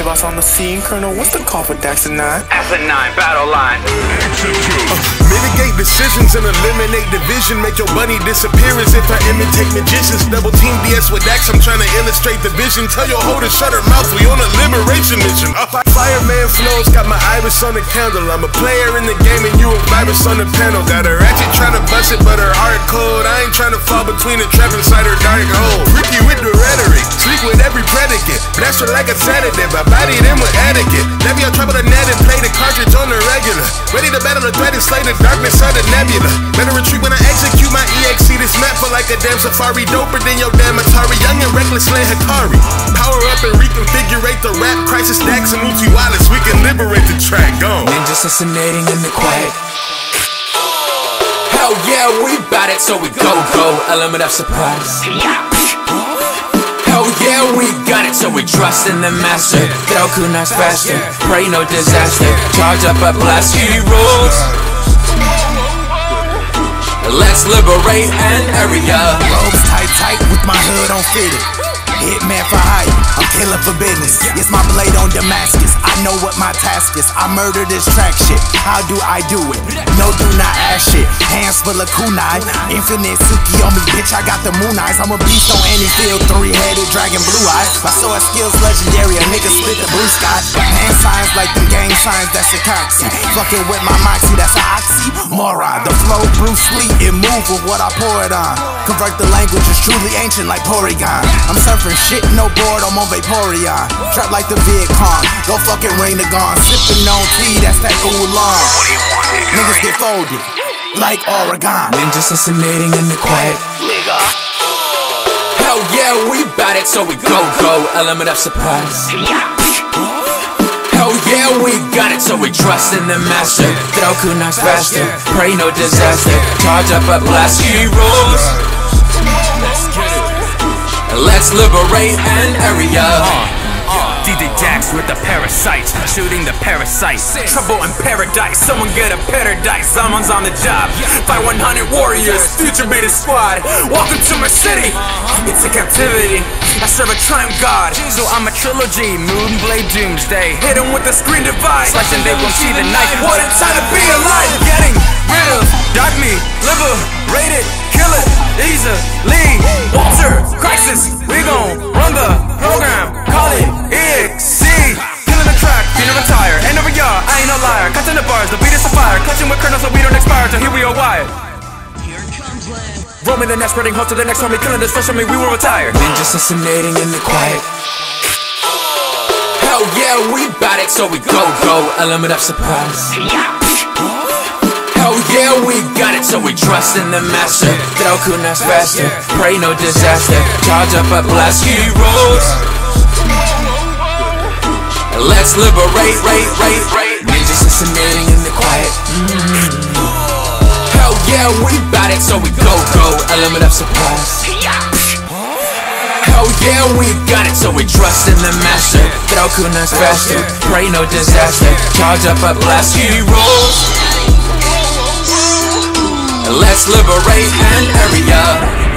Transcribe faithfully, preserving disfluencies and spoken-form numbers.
boss on the scene. Colonel, what's the call for Dax and nine? F nine, battle line. Uh, mitigate decisions and eliminate division. Make your bunny disappear as if I imitate magicians. Double team B S with Dax, I'm trying to illustrate the vision. Tell your hoe to shut her mouth, we on a liberation mission. uh, Fireman flows, got my iris on the candle. I'm a player in the game and you a virus on the panel. Got her ratchet trying to bust it, but her heart cold. I ain't trying to fall between a trap inside her dark hole. Freaky with the rhetoric, sleep with every predicate. Blast her like a sedative, I bodied him with etiquette. Navi, I trouble the net and play the cartridge on the regular. Ready to battle the threat and slay the darkness of the nebula. Better retreat when I execute my E X E. This map for like a damn safari. Doper than your damn Atari. Young and reckless Lan Hikari. Power up and reconfigurate the rap. Kryciz, Dax, and Wallace. We can liberate the track. Go. Ninja assassinating in the quiet. Hell yeah, we bout it, so we go, go. Element of surprise. Hell yeah, we got it, so we trust in the master. Throw kunais faster, pray no disaster. Charge up a blast, heroes. Let's liberate an area. Robes tight, tight with my hood on fitted. Hitman for hire, I'm killing for business. It's my blade on Damascus. I know what my task is. I murder this track shit. How do I do it? No, do not ask shit. Hands full of kunai. Infinite Suki on me, bitch. I got the moon eyes. I'm a beast on any field. Three-headed dragon, blue eyes. My sword skills legendary. A nigga split the blue sky. Hand signs like them gang signs. That's a coxy. Fucking with my moxie. That's a oxymoron. The flow Bruce Lee. It move with what I pour it on. Convert the language is truly ancient like Porygon. I'm surfing shit, no board, I'm on Vaporeon. Trap like the Viet Cong, go fucking rain the gone. Sippin' on tea, that's that oolong. Niggas get folded, like Oregon. Ninja assassinating in the quiet. Hell yeah, we bout it, so we go, go. Element of surprise. Hell yeah, we got it, so we trust in the master. Throw kunais faster, pray no disaster. Charge up a blast, heroes. Let's liberate an area. Uh, D J Dax with the parasites, shooting the parasites. Trouble in paradise, someone get a paradise. Someone's on the job. Fight one hundred warriors, future beta squad. Welcome to my city. It's a captivity. I serve a triumph god, so I'm a trilogy. Moonblade Doomsday, hit him with the screen device. Slash and they won't see the knife. What a time to be alive. Getting rid of dark me, liberate it, kill it easily. Walter, Kryciz, we gon' run the program. Call it E X C. Killing the track, finna retire. Ain't over y'all, I ain't no liar. Cutting the bars, the beat is a fire. Clutching with kernels so we don't expire. So here we are wired. Roll me the next, spreading hope to the next homie. Killing this fresh on me, we will retire. Ninja assassinating in the quiet. Hell yeah, we bout it, so we go, go. Element of surprise. Hell yeah, we got it, so we trust in the master. Throw kunais faster, pray no disaster. Charge up a blast, heroes. Let's liberate, rate, rate, rate. Ninja assassinating in the quiet. Mm-hmm. Hell yeah, we bout it, so we go, go. Element of surprise. Hell yeah, we got it, so we trust in the master. Throw kunais faster, pray no disaster. Charge up a blast, heroes. Let's liberate an area.